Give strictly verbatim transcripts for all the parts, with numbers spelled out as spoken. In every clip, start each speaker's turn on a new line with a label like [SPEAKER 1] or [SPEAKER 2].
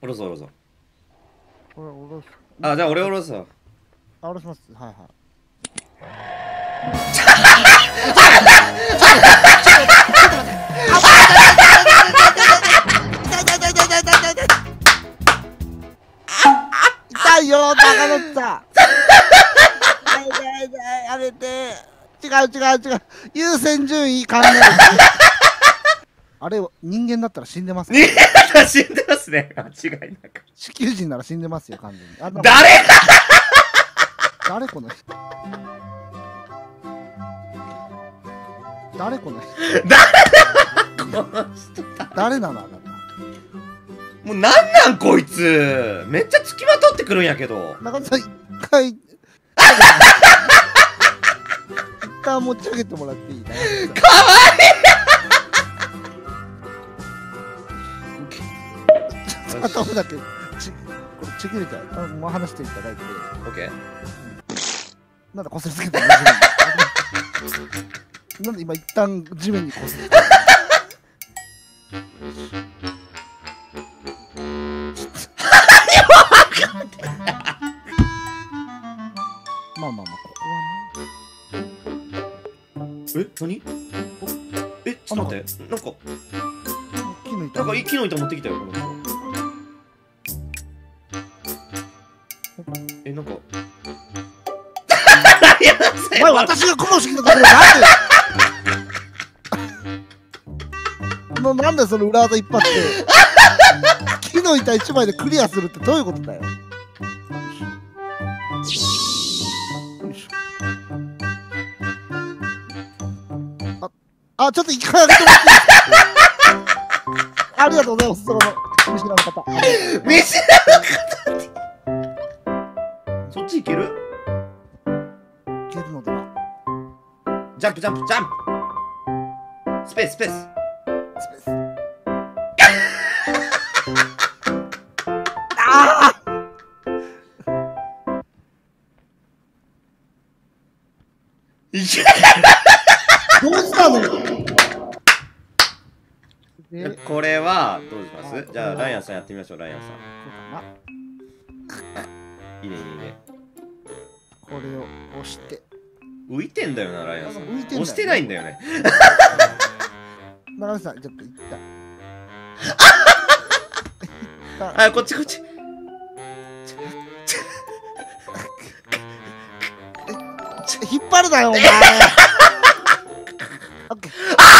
[SPEAKER 1] ろそう、おろそう。
[SPEAKER 2] これおろす。
[SPEAKER 1] あ、じゃあ俺おろすわ。
[SPEAKER 2] あ、おろします。はいはい。痛いよ、バカ乗った。痛い痛い痛い、やめて。違う違う違う。優先順位考える。あれ、人間だったら死んでます。
[SPEAKER 1] 人間だったら死んでますね。間違いなく。
[SPEAKER 2] 地球人なら死んでますよ、完全に。あ
[SPEAKER 1] 誰
[SPEAKER 2] 誰この人。誰この人。
[SPEAKER 1] 誰この人
[SPEAKER 2] 誰なのあなた。
[SPEAKER 1] もうなんなんこいつ。めっちゃ付きまとってくるんやけど。
[SPEAKER 2] 中田さん、一回。一旦持ち上げてもらっていいかわいい。頭だけち、これちぎれちゃう。もう話していただいて。
[SPEAKER 1] オッケー。
[SPEAKER 2] なんだこすりつけたの。なんで今一旦地面にこすりつけた。まあまあまあ、ここはね。
[SPEAKER 1] え、何？え、ちょっと待って、なんか
[SPEAKER 2] 木の板。
[SPEAKER 1] なんか木の板持ってきたよ、この人。え、なんか
[SPEAKER 2] お前、私が苦労してきたところなんでな、なんでその裏技一発で木の板一枚でクリアするってどういうことだよ。あ、あ、ちょっと一回上げてもらっていいですか。ありがとうございます、その見知らぬ方。
[SPEAKER 1] 見知らぬ方。そっち行ける？
[SPEAKER 2] いけるのでは。
[SPEAKER 1] ジャンプジャンプジャンプ。スペーススペース。
[SPEAKER 2] スペース。ああ。
[SPEAKER 1] いけ。
[SPEAKER 2] どうしたの？
[SPEAKER 1] これはどうします？じゃあライアンさんやってみましょう。ライアンさん。
[SPEAKER 2] そうかな。
[SPEAKER 1] いいねいいね。
[SPEAKER 2] これを押して。
[SPEAKER 1] 浮いてんだよな、ライアンさん。
[SPEAKER 2] 浮いてんだよね。
[SPEAKER 1] 押してないんだよね。
[SPEAKER 2] 長渕さん、ちょっといった。
[SPEAKER 1] あ、こっちこっち。
[SPEAKER 2] 引っ張るなよ、お前。オッケー。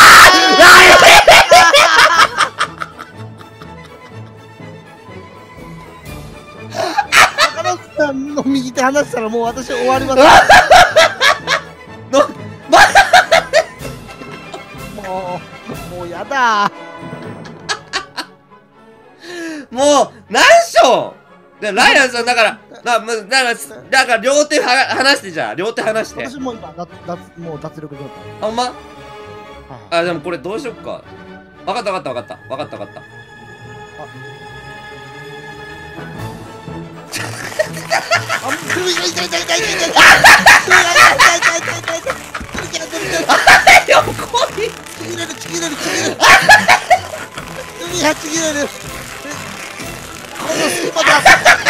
[SPEAKER 2] 中野さんの右手離したらもう私終わります。もう、もうやだ。
[SPEAKER 1] もう何章でライアンさんだからだだからだから両手は離してじゃあ両手離して。
[SPEAKER 2] 私も今脱脱もう脱力状態。
[SPEAKER 1] あ、ほんま？
[SPEAKER 2] はい、
[SPEAKER 1] あ、でもこれどうしよっか。わかったわかったわかったわかったわかった。
[SPEAKER 2] あ、首が痛い痛い痛い痛い痛い。首が痛い痛い痛い痛い痛い痛い痛い。
[SPEAKER 1] 横に
[SPEAKER 2] ちぎれるちぎれるちぎれる。海がちぎれる。この隙間だ。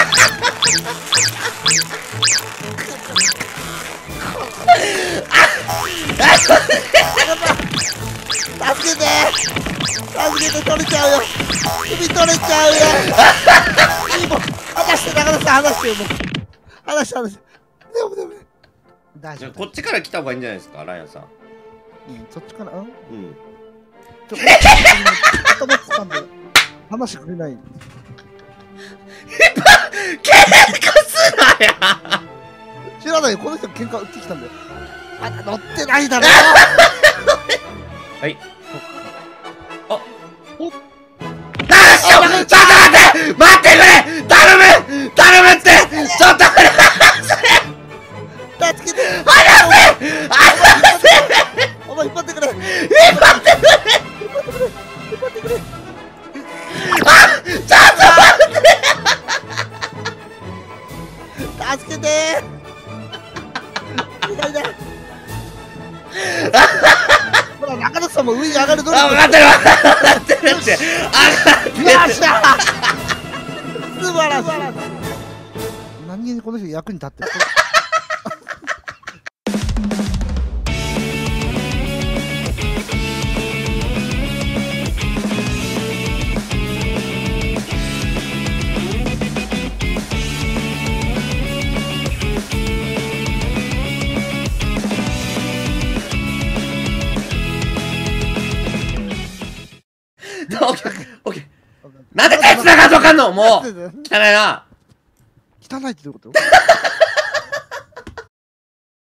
[SPEAKER 2] 助けて助けて、取れちゃうよ。首取れちゃうよ。いいもん離して、中田さん離してよ。もう離して離して。でもでも大丈夫。
[SPEAKER 1] こっちから来た方がいいんじゃないですか、ライアンさん。
[SPEAKER 2] うん、そっちから。うん、
[SPEAKER 1] うん。
[SPEAKER 2] ちょっと頭掴んで話してくれない。
[SPEAKER 1] 喧嘩すなや。
[SPEAKER 2] 知らないよ、この人喧嘩売ってきたんだよ。あ、乗ってないだろ。
[SPEAKER 1] はい。あ、
[SPEAKER 2] お、
[SPEAKER 1] どうしよう。ちょっと待って待ってくれ。頼む頼むって。ちょっと待って
[SPEAKER 2] 助けて。
[SPEAKER 1] 離せ離せ。
[SPEAKER 2] お前引っ張ってくれ。引っ
[SPEAKER 1] 引っ張ってくれ。
[SPEAKER 2] 張ってくれ。引っ張ってくれ。
[SPEAKER 1] あ、ちょっと待って。
[SPEAKER 2] 助けてー。痛い痛い。ほら、中野さんも上に上がる努力。
[SPEAKER 1] あ、分かってる分かってるって。上がってる。
[SPEAKER 2] よっしゃー。 素晴らしい。何気にこの人役に立ってる。
[SPEAKER 1] オッケーオッケー。なんで手繋がんとあかんのもう汚いな。
[SPEAKER 2] 汚いってどういうこと？